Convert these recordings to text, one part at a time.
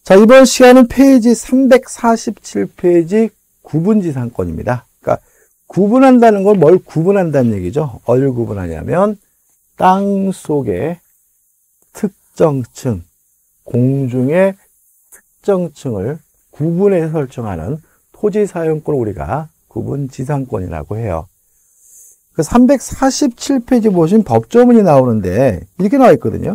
자, 이번 시간은 페이지 347페이지 구분지상권입니다. 그러니까 구분한다는 걸 뭘 구분한다는 얘기죠. 어딜 구분하냐면 땅 속의 특정층, 공중의 특정층을 구분해서 설정하는 토지사용권을 우리가 구분지상권이라고 해요. 그 347페이지 보시면 법조문이 나오는데 이렇게 나와 있거든요.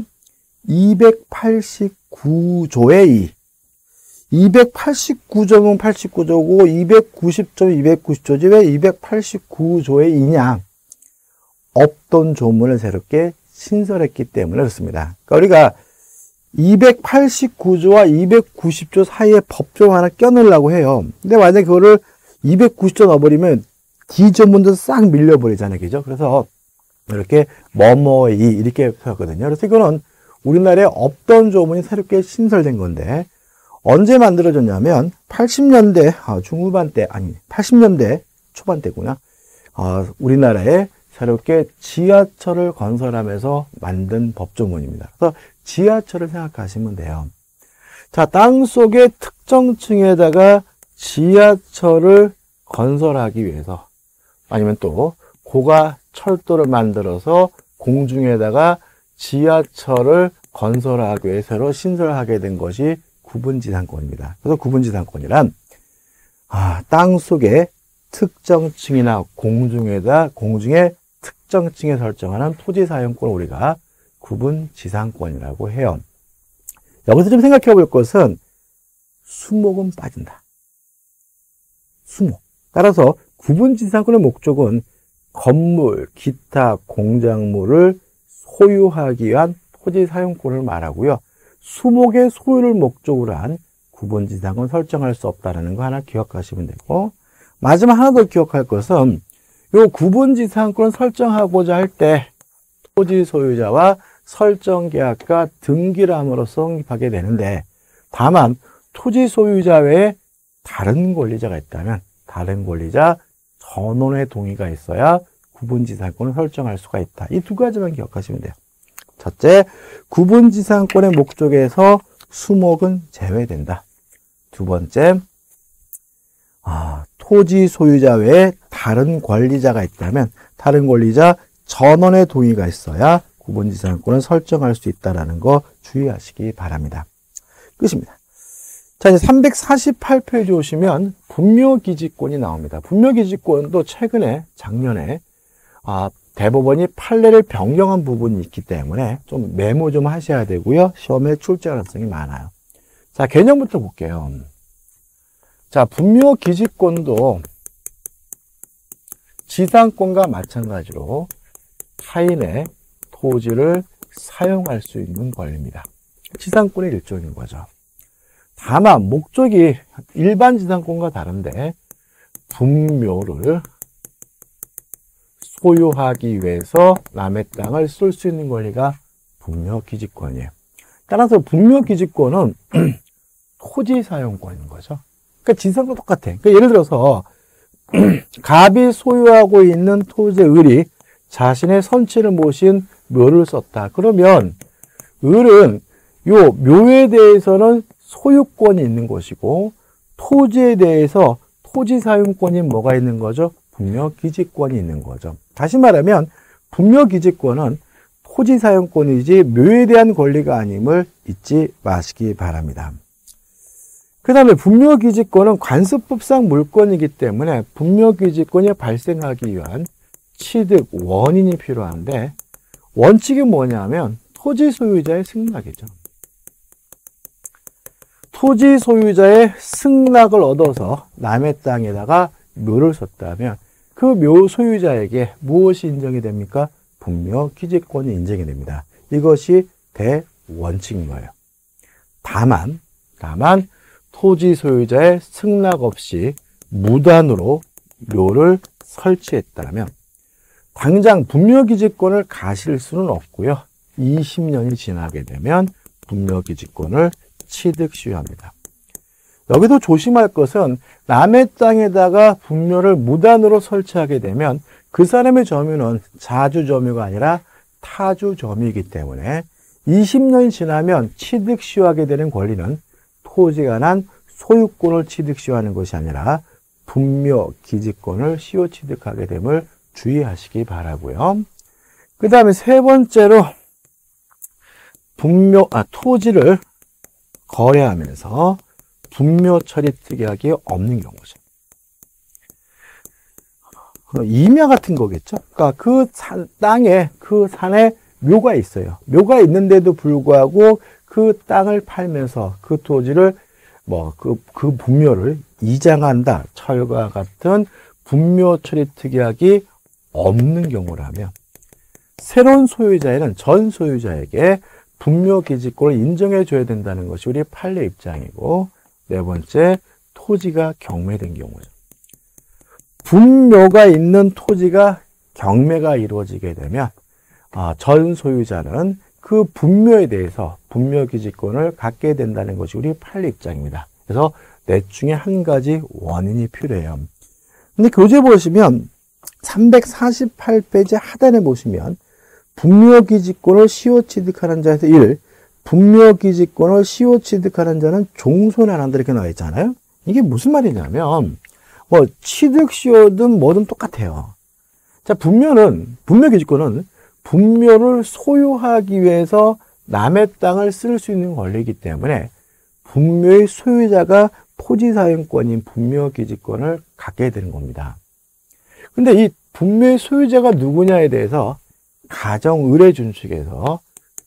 289조의 2. 289조면 89조고 290조면 290조지 왜 289조의 2냐? 없던 조문을 새롭게 신설했기 때문에 그렇습니다. 그러니까 우리가 289조와 290조 사이에 법조문 하나 껴넣으려고 해요. 근데 만약에 그거를 290조 넣어버리면 D조문도 싹 밀려버리잖아요. 그죠? 그래서 이렇게 뭐뭐이 이렇게 표현하거든요. 그래서 이거는 우리나라에 없던 조문이 새롭게 신설된 건데 언제 만들어졌냐면 80년대 중후반 때, 아니 80년대 초반 때구나. 우리나라에 새롭게 지하철을 건설하면서 만든 법조문입니다. 그래서 지하철을 생각하시면 돼요. 자, 땅속의 특정층에다가 지하철을 건설하기 위해서 아니면 또 고가 철도를 만들어서 공중에다가 지하철을 건설하기 위해서 새로 신설하게 된 것이 구분지상권입니다. 그래서 구분지상권이란 땅속의 특정층이나 공중의 특정층에 설정하는 토지사용권을 우리가 구분지상권이라고 해요. 여기서 좀 생각해 볼 것은 수목은 빠진다. 수목. 따라서 구분지상권의 목적은 건물, 기타 공작물을 소유하기 위한 토지사용권을 말하고요. 수목의 소유를 목적으로 한 구분지상권 설정할 수 없다는 거 하나 기억하시면 되고, 마지막 하나 더 기억할 것은 이 구분지상권을 설정하고자 할 때 토지 소유자와 설정계약과 등기를 함으로써 성립하게 되는데, 다만 토지 소유자 외에 다른 권리자가 있다면 다른 권리자 전원의 동의가 있어야 구분지상권을 설정할 수가 있다. 이 두 가지만 기억하시면 돼요. 첫째, 구분지상권의 목적에서 수목은 제외된다. 두 번째, 토지 소유자 외에 다른 권리자가 있다면 다른 권리자 전원의 동의가 있어야 구분지상권을 설정할 수 있다는 거 주의하시기 바랍니다. 끝입니다. 자, 이제 348페이지 오시면 분묘기지권이 나옵니다. 분묘기지권도 최근에 작년에 대법원이 판례를 변경한 부분이 있기 때문에 좀 메모 좀 하셔야 되고요. 시험에 출제 가능성이 많아요. 자, 개념부터 볼게요. 자, 분묘기지권도 지상권과 마찬가지로 타인의 토지를 사용할 수 있는 권리입니다. 지상권의 일종인 거죠. 다만 목적이 일반 지상권과 다른데 분묘를 소유하기 위해서 남의 땅을 쓸 수 있는 권리가 분묘기지권이에요. 따라서 분묘기지권은 토지 사용권인 거죠. 그러니까 지상권 똑같아. 그러니까 예를 들어서 갑이 소유하고 있는 토지의 을이 자신의 선치를 모신 묘를 썼다. 그러면 을은 요 묘에 대해서는 소유권이 있는 것이고 토지에 대해서 토지 사용권이 뭐가 있는 거죠? 분묘기지권이 있는 거죠. 다시 말하면 분묘기지권은 토지 사용권이지 묘에 대한 권리가 아님을 잊지 마시기 바랍니다. 그 다음에 분묘기지권은 관습법상 물권이기 때문에 분묘기지권이 발생하기 위한 취득 원인이 필요한데 원칙이 뭐냐면 토지 소유자의 승낙이죠. 토지 소유자의 승낙을 얻어서 남의 땅에다가 묘를 썼다면 그 묘 소유자에게 무엇이 인정이 됩니까? 분묘기지권이 인정이 됩니다. 이것이 대원칙인 거예요. 다만 토지 소유자의 승낙 없이 무단으로 묘를 설치했다면 당장 분묘기지권을 가실 수는 없고요. 20년이 지나게 되면 분묘기지권을 취득 시효합니다. 여기서 조심할 것은 남의 땅에다가 분묘를 무단으로 설치하게 되면 그 사람의 점유는 자주 점유가 아니라 타주 점유이기 때문에 20년이 지나면 취득 시효하게 되는 권리는 토지에 관한 소유권을 취득시효하는 것이 아니라 분묘기지권을 시효 취득하게 됨을 주의하시기 바라고요. 그 다음에 세 번째로 토지를 거래하면서 분묘처리 특약이 없는 경우죠. 임야 같은 거겠죠. 그러니까 그 땅에, 그 산에 묘가 있어요. 묘가 있는데도 불구하고 그 땅을 팔면서 그 토지를 그 분묘를 이장한다. 철과 같은 분묘 처리 특약이 없는 경우라면 새로운 소유자에는 전 소유자에게 분묘 기지권을 인정해 줘야 된다는 것이 우리 판례 입장이고, 네 번째, 토지가 경매된 경우죠. 분묘가 있는 토지가 경매가 이루어지게 되면 전 소유자는 그 분묘에 대해서 분묘 기지권을 갖게 된다는 것이 우리 판례 입장입니다. 그래서 넷 중에 한 가지 원인이 필요해요. 근데 교재 보시면 348페이지 하단에 보시면 분묘 기지권을 시효 취득하는 자에서 1, 분묘 기지권을 시효 취득하는 자는 종손하는다 이렇게 나와 있잖아요. 이게 무슨 말이냐면 취득 시효든 뭐든 똑같아요. 자, 분묘 기지권은 분묘를 소유하기 위해서 남의 땅을 쓸 수 있는 권리이기 때문에 분묘의 소유자가 토지 사용권인 분묘 기지권을 갖게 되는 겁니다. 근데 이 분묘의 소유자가 누구냐에 대해서 가정의례준칙에서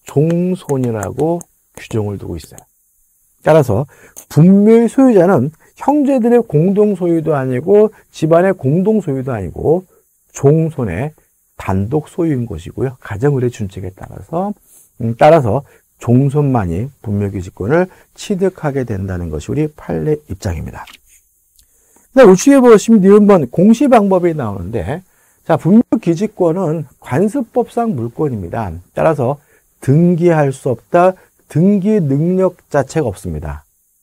종손이라고 규정을 두고 있어요. 따라서 분묘의 소유자는 형제들의 공동소유도 아니고 집안의 공동소유도 아니고 종손의 단독 소유인 것이고요. 가정의례준칙에 따라서 종손만이 분묘기지권을 취득하게 된다는 것이 우리 판례 입장입니다. 우측에 보시면 니은번 공시 방법이 나오는데, 자, 분묘기지권은 관습법상 물권입니다. 따라서 등기할 수 없다, 등기 능력 자체가 없습니다.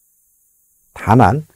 다만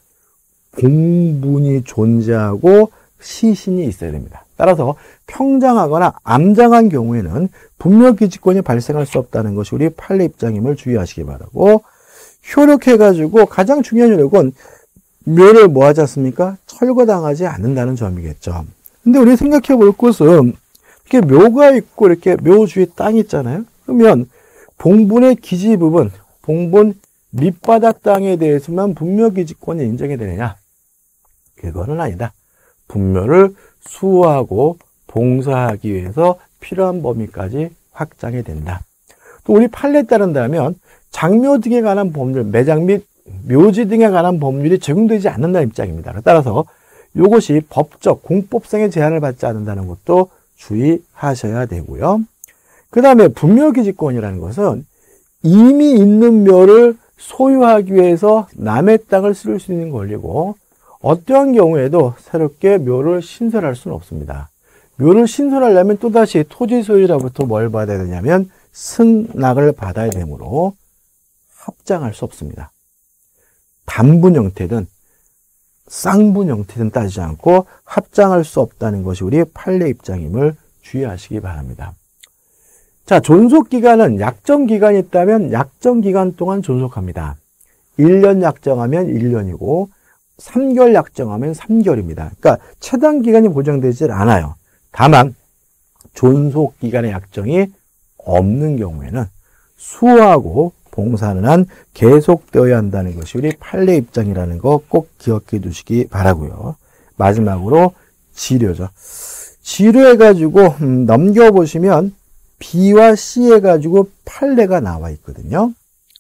공분이 존재하고 시신이 있어야 됩니다. 따라서 평장하거나 암장한 경우에는 분묘기지권이 발생할 수 없다는 것이 우리 판례 입장임을 주의하시기 바라고, 효력해가지고 가장 중요한 효력은 묘를 뭐 하지 않습니까? 철거당하지 않는다는 점이겠죠. 근데 우리 생각해 볼 것은 이렇게 묘가 있고 이렇게 묘 주위에 땅이 있잖아요. 그러면 봉분의 기지 부분, 봉분 밑바닥 땅에 대해서만 분묘기지권이 인정이 되느냐? 그거는 아니다. 분묘를 수호하고 봉사하기 위해서 필요한 범위까지 확장이 된다. 또 우리 판례에 따른다면 장묘 등에 관한 법률, 매장 및 묘지 등에 관한 법률이 적용되지 않는다는 입장입니다. 따라서 이것이 법적, 공법상의 제한을 받지 않는다는 것도 주의하셔야 되고요. 그 다음에 분묘기지권이라는 것은 이미 있는 묘를 소유하기 위해서 남의 땅을 쓸 수 있는 권리고, 어떠한 경우에도 새롭게 묘를 신설할 수는 없습니다. 묘를 신설하려면 또다시 토지 소유자부터 뭘 받아야 되냐면 승낙을 받아야 되므로 합장할 수 없습니다. 단분 형태든 쌍분 형태든 따지지 않고 합장할 수 없다는 것이 우리 판례 입장임을 주의하시기 바랍니다. 자, 존속기간은 약정기간이 있다면 약정기간 동안 존속합니다. 1년 약정하면 1년이고 3개월 약정하면 3개월입니다. 그러니까 최단 기간이 보장되지 않아요. 다만 존속기간의 약정이 없는 경우에는 수호하고 봉사는 한 계속되어야 한다는 것이 우리 판례 입장이라는 거 꼭 기억해 두시기 바라고요. 마지막으로 지료죠. 지료해가지고 넘겨보시면 B와 C 해가지고 판례가 나와 있거든요.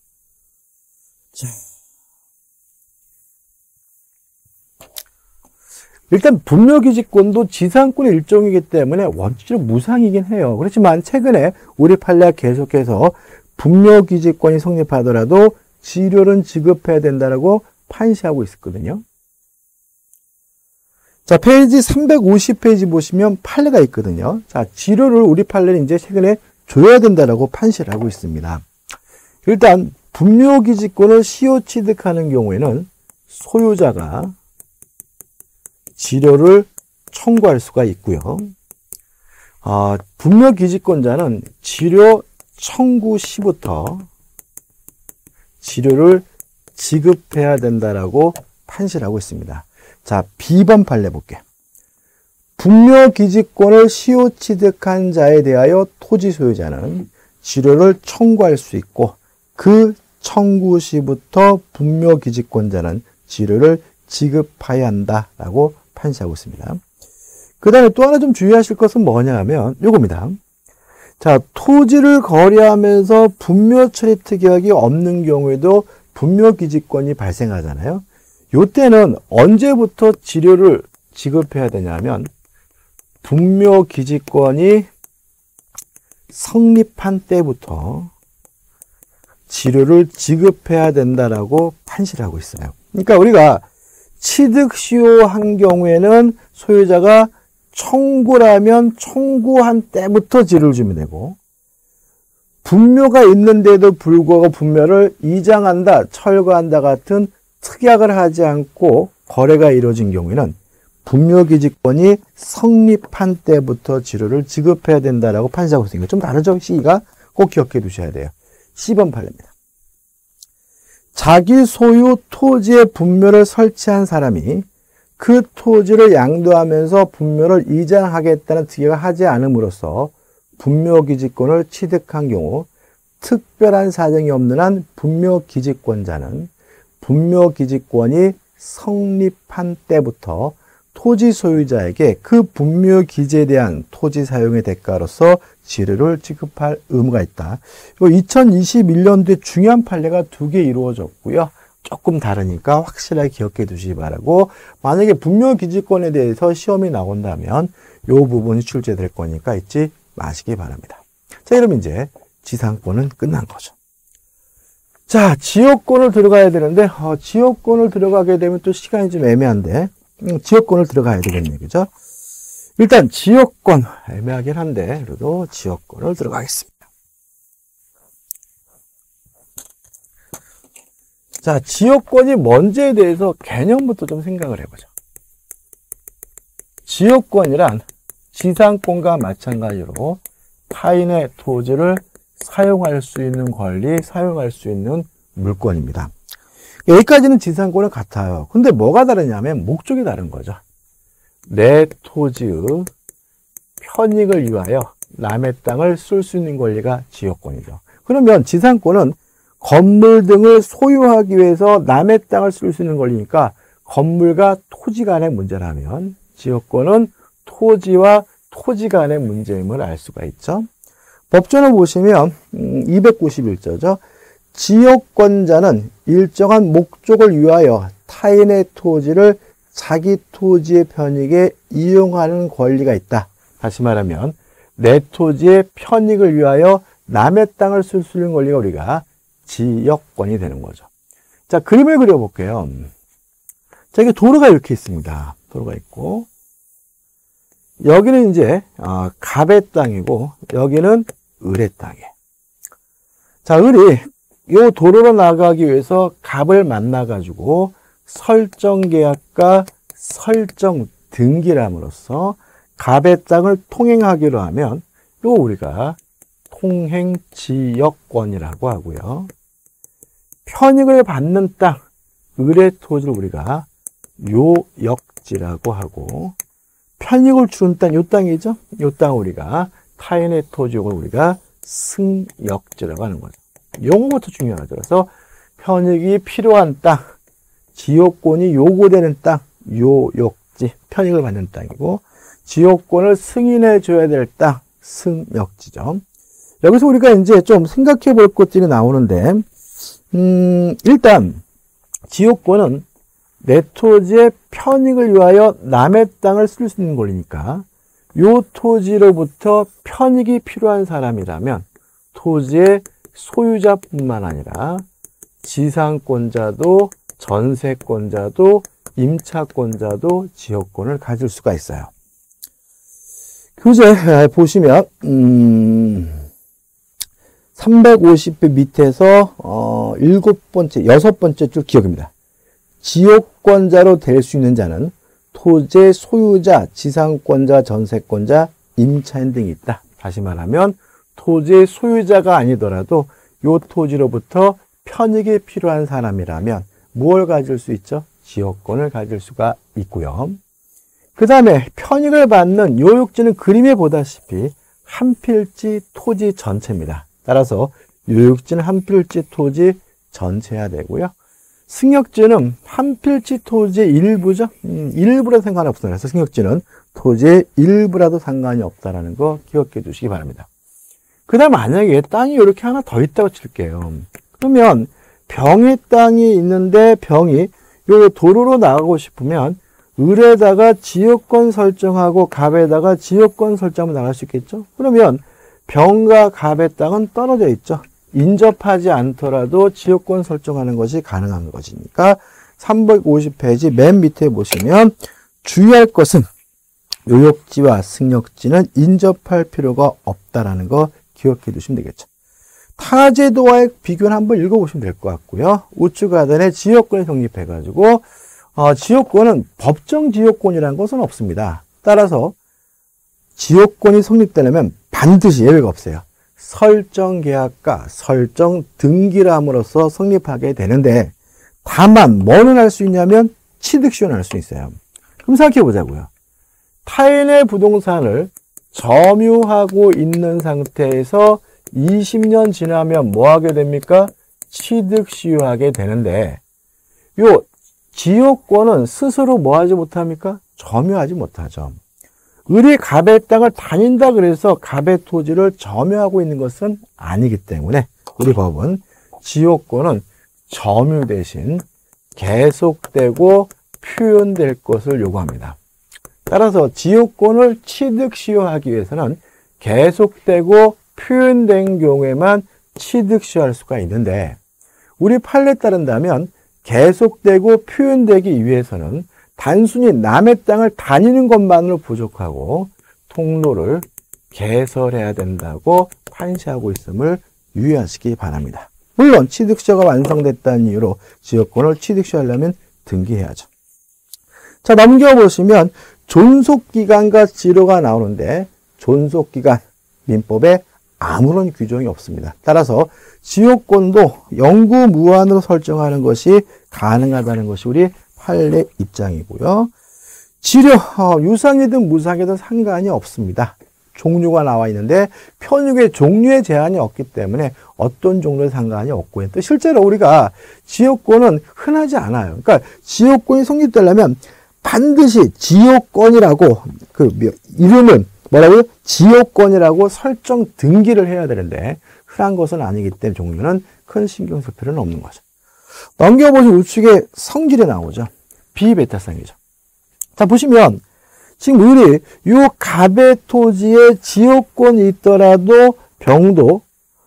자, 일단 분묘기지권도 지상권의 일종이기 때문에 원칙적으로 무상이긴 해요. 그렇지만 최근에 우리 판례가 계속해서 분묘기지권이 성립하더라도 지료는 지급해야 된다라고 판시하고 있었거든요. 자, 페이지 350페이지 보시면 판례가 있거든요. 자, 지료를 우리 판례는 이제 최근에 줘야 된다라고 판시를 하고 있습니다. 일단 분묘기지권을 시효 취득하는 경우에는 소유자가 지료를 청구할 수가 있고요. 분묘기지권자는 지료 청구 시부터 지료를 지급해야 된다라고 판시를 하고 있습니다. 자, B번 판례 볼게요. 분묘기지권을 시효 취득한 자에 대하여 토지 소유자는 지료를 청구할 수 있고 그 청구 시부터 분묘기지권자는 지료를 지급해야 한다라고 판시하고 있습니다. 그 다음에 또 하나 좀 주의하실 것은 뭐냐 하면 요겁니다. 자, 토지를 거래하면서 분묘처리 특약이 없는 경우에도 분묘기지권이 발생하잖아요. 요때는 언제부터 지료를 지급해야 되냐면 분묘기지권이 성립한 때부터 지료를 지급해야 된다라고 판시를 하고 있어요. 그러니까 우리가 취득시효한 경우에는 소유자가 청구라면 청구한 때부터 지료를 주면 되고, 분묘가 있는데도 불구하고 분묘를 이장한다, 철거한다 같은 특약을 하지 않고 거래가 이루어진 경우에는 분묘기지권이 성립한 때부터 지료를 지급해야 된다라고 판시하고 있으니까 좀 다르죠? 시기가 꼭 기억해 두셔야 돼요. C번 판례입니다. 자기 소유 토지에 분묘를 설치한 사람이 그 토지를 양도하면서 분묘를 이장하겠다는 특약을 하지 않음으로써 분묘기지권을 취득한 경우 특별한 사정이 없는 한 분묘기지권자는 분묘기지권이 성립한 때부터 토지 소유자에게 그 분묘기지에 대한 토지 사용의 대가로서 지료를 지급할 의무가 있다. 2021년도에 중요한 판례가 2개 이루어졌고요. 조금 다르니까 확실하게 기억해 두시기 바라고, 만약에 분묘기지권에 대해서 시험이 나온다면 이 부분이 출제될 거니까 잊지 마시기 바랍니다. 자, 그럼 이제 지상권은 끝난 거죠. 자, 지역권을 들어가야 되는데 지역권을 들어가게 되면 또 시간이 좀 애매한데 지역권을 들어가야 되겠네요. 그죠? 일단 지역권 애매하긴 한데 그래도 지역권을 들어가겠습니다. 자, 지역권이 뭔지에 대해서 개념부터 좀 생각을 해보죠. 지역권이란 지상권과 마찬가지로 타인의 토지를 사용할 수 있는 권리, 사용할 수 있는 물권입니다. 여기까지는 지상권은 같아요. 근데 뭐가 다르냐면 목적이 다른 거죠. 내 토지의 편익을 위하여 남의 땅을 쓸 수 있는 권리가 지역권이죠. 그러면 지상권은 건물 등을 소유하기 위해서 남의 땅을 쓸 수 있는 권리니까 건물과 토지 간의 문제라면 지역권은 토지와 토지 간의 문제임을 알 수가 있죠. 법조를 보시면 291조죠. 지역권자는 일정한 목적을 위하여 타인의 토지를 자기 토지의 편익에 이용하는 권리가 있다. 다시 말하면 내 토지의 편익을 위하여 남의 땅을 쓸 수 있는 권리가 우리가 지역권이 되는 거죠. 자, 그림을 그려볼게요. 자, 이게 도로가 이렇게 있습니다. 도로가 있고 여기는 이제 갑의 땅이고 여기는 을의 땅이에요. 자, 을이 이 도로로 나가기 위해서 갑을 만나가지고 설정 계약과 설정 등기함으로써 갑의 땅을 통행하기로 하면 이거 우리가 통행지역권이라고 하고요. 편익을 받는 땅, 을의 토지를 우리가 요역지라고 하고, 편익을 주는 땅, 요 땅이죠? 요 땅을 우리가 타인의 토지를 우리가 승역지라고 하는 거죠. 요거부터 중요하죠. 그래서 편익이 필요한 땅, 지역권이 요구되는 땅, 요역지, 편익을 받는 땅이고, 지역권을 승인해 줘야 될 땅, 승역지죠. 여기서 우리가 이제 좀 생각해 볼 것들이 나오는데, 일단, 지역권은 내 토지의 편익을 위하여 남의 땅을 쓸 수 있는 권리니까, 요 토지로부터 편익이 필요한 사람이라면, 토지의 소유자뿐만 아니라, 지상권자도, 전세권자도, 임차권자도 지역권을 가질 수가 있어요. 교재 보시면 350회 밑에서 6번째 줄 기억입니다. 지역권자로 될 수 있는 자는 토지의 소유자, 지상권자, 전세권자, 임차인 등이 있다. 다시 말하면 토지의 소유자가 아니더라도 이 토지로부터 편익이 필요한 사람이라면 무엇을 가질 수 있죠? 지역권을 가질 수가 있고요. 그 다음에 편익을 받는 요육지는 그림에 보다시피 한 필지 토지 전체입니다. 따라서 요육지는 한 필지 토지 전체야 되고요. 승역지는 한 필지 토지의 일부죠. 일부라도 상관이 없어요. 그래서 승역지는 토지의 일부라도 상관이 없다는 거 기억해 두시기 바랍니다. 그 다음 만약에 땅이 이렇게 하나 더 있다고 칠게요. 그러면 병의 땅이 있는데 병이 요 도로로 나가고 싶으면 을에다가 지역권 설정하고 갑에다가 지역권 설정하면 나갈 수 있겠죠. 그러면 병과 갑의 땅은 떨어져 있죠. 인접하지 않더라도 지역권 설정하는 것이 가능한 것이니까 350페이지 맨 밑에 보시면 주의할 것은 요역지와 승역지는 인접할 필요가 없다라는 거 기억해 두시면 되겠죠. 타제도와의 비교는 한번 읽어보시면 될 것 같고요. 우측 하단에 지역권이 성립해가지고 지역권은 법정 지역권이라는 것은 없습니다. 따라서 지역권이 성립되려면 반드시 예외가 없어요. 설정 계약과 설정 등기람으로써 성립하게 되는데 다만 뭐는 할 수 있냐면 취득시효는 할 수 있어요. 그럼 생각해 보자고요. 타인의 부동산을 점유하고 있는 상태에서 20년 지나면 뭐 하게 됩니까? 취득시효하게 되는데 요 지역권은 스스로 뭐 하지 못합니까? 점유하지 못하죠. 을이 갑의 땅을 다닌다 그래서 갑의 토지를 점유하고 있는 것은 아니기 때문에 우리 법은 지역권은 점유 대신 계속되고 표현될 것을 요구합니다. 따라서 지역권을 취득시효하기 위해서는 계속되고 표현된 경우에만 취득시효할 수가 있는데 우리 판례에 따른다면 계속되고 표현되기 위해서는 단순히 남의 땅을 다니는 것만으로 부족하고 통로를 개설해야 된다고 판시하고 있음을 유의하시기 바랍니다. 물론 취득시효가 완성됐다는 이유로 지역권을 취득시효하려면 등기해야죠. 자, 넘겨보시면 존속기간과 지료가 나오는데 존속기간 민법에 아무런 규정이 없습니다. 따라서 지역권도 영구무한으로 설정하는 것이 가능하다는 것이 우리 판례 입장이고요. 지료, 유상이든 무상이든 상관이 없습니다. 종류가 나와 있는데 편육의 종류의 제한이 없기 때문에 어떤 종류의 상관이 없고 또 실제로 우리가 지역권은 흔하지 않아요. 그러니까 지역권이 성립되려면 반드시 지역권이라고 이름을 뭐라고요? 지역권이라고 설정 등기를 해야 되는데 흔한 것은 아니기 때문에 종류는 큰 신경 쓸 필요는 없는 거죠. 넘겨보시면 우측에 성질이 나오죠. 비배타성이죠. 자, 보시면 지금 우리 요 갑의 토지에 지역권이 있더라도 병도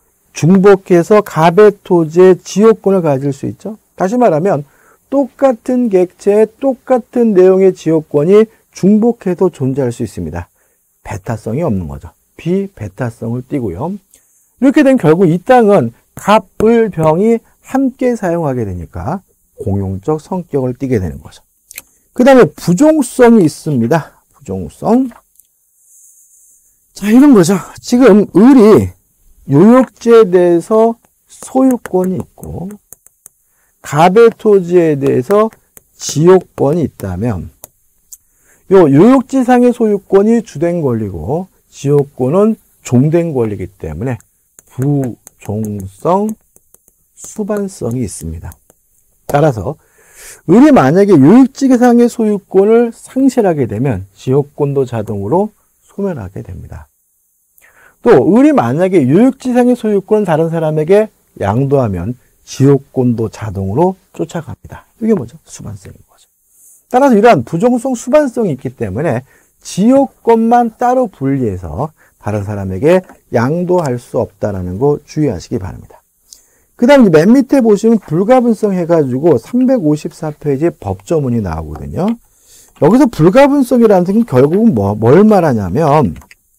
중복해서 갑의 토지에 지역권을 가질 수 있죠. 다시 말하면 똑같은 객체에 똑같은 내용의 지역권이 중복해서 존재할 수 있습니다. 배타성이 없는 거죠. 비배타성을 띠고요. 이렇게 되면 결국 이 땅은 갑, 을, 병이 함께 사용하게 되니까 공용적 성격을 띠게 되는 거죠. 그 다음에 부종성이 있습니다. 부종성. 자, 이런 거죠. 지금 을이 요역지에 대해서 소유권이 있고 갑의 토지에 대해서 지역권이 있다면 요 요역지상의 소유권이 주된 권리고 지역권은 종된 권리이기 때문에 부종성, 수반성이 있습니다. 따라서 을이 만약에 요역지상의 소유권을 상실하게 되면 지역권도 자동으로 소멸하게 됩니다. 또 을이 만약에 요역지상의 소유권을 다른 사람에게 양도하면 지역권도 자동으로 쫓아갑니다. 이게 뭐죠? 수반성인 거죠. 따라서 이러한 부종성, 수반성이 있기 때문에 지역권만 따로 분리해서 다른 사람에게 양도할 수 없다는 거 주의하시기 바랍니다. 그 다음 맨 밑에 보시면 불가분성 해가지고 354페이지에 법조문이 나오거든요. 여기서 불가분성이라는 것은 결국은 뭘 말하냐면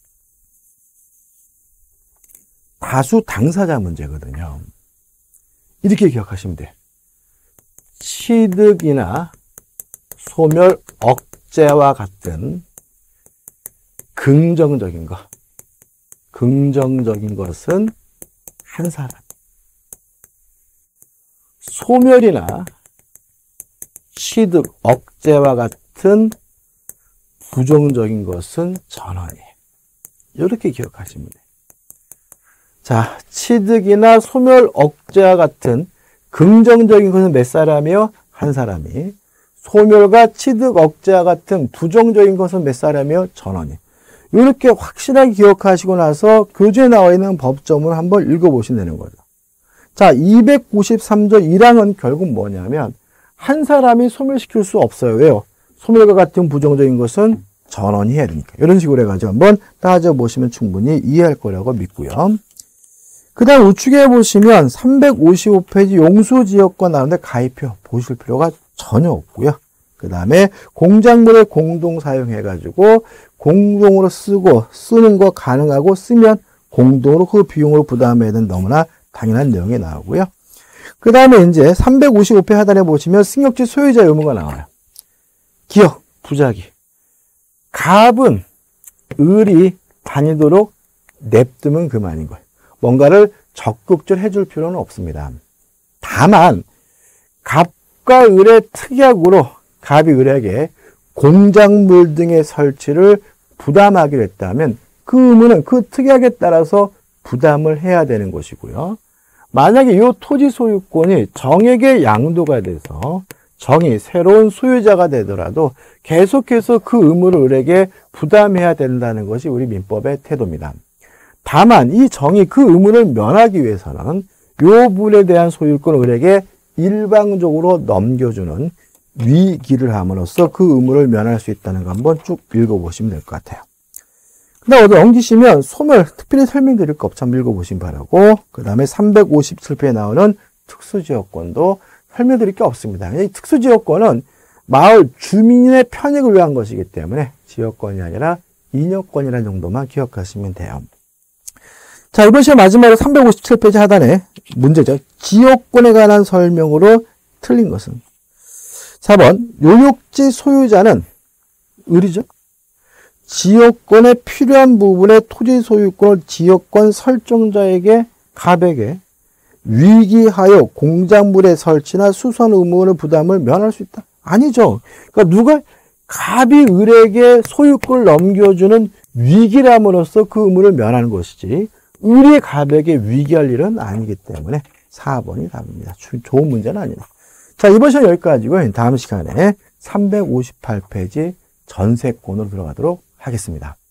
다수 당사자 문제거든요. 이렇게 기억하시면 돼요. 취득이나 소멸, 억제와 같은 긍정적인 것은 한 사람. 소멸이나 취득 억제와 같은 부정적인 것은 전원이에요. 이렇게 기억하시면 돼요. 자, 취득이나 소멸 억제와 같은 긍정적인 것은 몇 사람이요? 한 사람이. 소멸과 취득 억제와 같은 부정적인 것은 몇 사람이요? 전원이. 이렇게 확실하게 기억하시고 나서 교재에 나와 있는 법조문을 한번 읽어보시면 되는 거죠. 자, 293조 1항은 결국 뭐냐면 한 사람이 소멸시킬 수 없어요. 왜요? 소멸과 같은 부정적인 것은 전원이 해야 되니까. 이런 식으로 해가지고 한번 따져보시면 충분히 이해할 거라고 믿고요. 그 다음 우측에 보시면 355페이지 용수지역권 나오는데 가입표 보실 필요가 전혀 없고요. 그 다음에 공작물에 공동 사용해가지고 공동으로 쓰는 거 가능하고 쓰면 공동으로 그 비용으로 부담해야 되는 너무나 당연한 내용이 나오고요. 그 다음에 이제 355페이지 하단에 보시면 승역지 소유자 의무가 나와요. 기억, 부작위. 갑은 을이 다니도록 냅두면 그만인 거예요. 뭔가를 적극적으로 해줄 필요는 없습니다. 다만 갑과 을의 특약으로 갑이 을에게 공작물 등의 설치를 부담하기로 했다면 그 의무는 그 특약에 따라서 부담을 해야 되는 것이고요. 만약에 이 토지 소유권이 정에게 양도가 돼서 정이 새로운 소유자가 되더라도 계속해서 그 의무를 을에게 부담해야 된다는 것이 우리 민법의 태도입니다. 다만 이 정이 그 의무를 면하기 위해서는 이 부분에 대한 소유권을 을에게 일방적으로 넘겨주는 위기를 함으로써 그 의무를 면할 수 있다는 거 한번 쭉 읽어보시면 될 것 같아요. 그 다음 어디 엉기시면 소멸 특별히 설명드릴 거 없죠. 한번 읽어보시면 바라고, 그 다음에 357페이지에 나오는 특수지역권도 설명드릴 게 없습니다. 이 특수지역권은 마을 주민의 편익을 위한 것이기 때문에 지역권이 아니라 인여권이라는 정도만 기억하시면 돼요. 자, 이번 시간 마지막으로 357페이지 하단에 문제죠. 지역권에 관한 설명으로 틀린 것은 4번 요역지 소유자는 을이죠. 지역권에 필요한 부분의 토지 소유권을 지역권 설정자에게 갑에게 위기하여 공작물의 설치나 수선 의무의 부담을 면할 수 있다. 아니죠. 그러니까 누가 갑이 을에게 소유권을 넘겨주는 위기람으로써 그 의무를 면하는 것이지 을이 갑에게 위기할 일은 아니기 때문에 4번이 답입니다. 좋은 문제는 아니에요. 자, 이번 시간 여기까지고요. 다음 시간에 358페이지 전세권으로 들어가도록 하겠습니다.